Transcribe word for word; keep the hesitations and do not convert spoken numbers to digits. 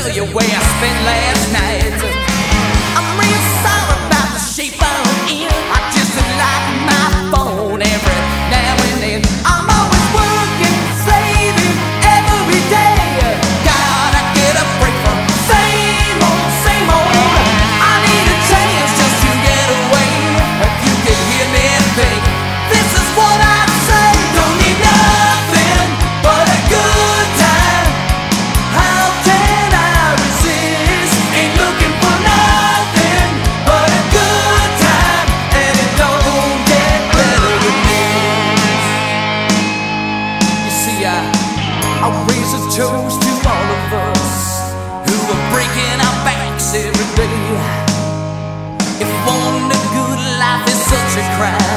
tell you where I spent last night. I'm real sorry about the shape I'm in. I just like my phone every now and then. I'm always working, slaving every day. Gotta get a break from same old, same old. I need a chance just to get away. If you could hear me think, this is what I say. Don't need nothing but a good time. How can I resist? Ain't looking for nothing but a good time, and it don't get better than this. You see, I, I raise a toast to all of us who are breaking our backs every day. If wanting a good life is such a crime,